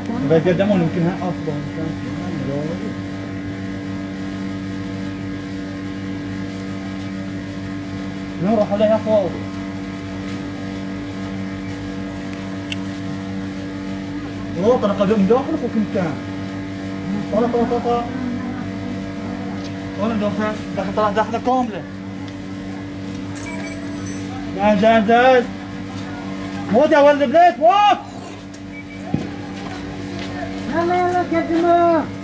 بيقدمون يمكن افضل. نروح عليها فوق. اوه طلع قدم داخل فوق كان. طلع. وانا داخل طلع داخله كامله. جاهز. موت يا ولد البيت موت. يلا قدموا.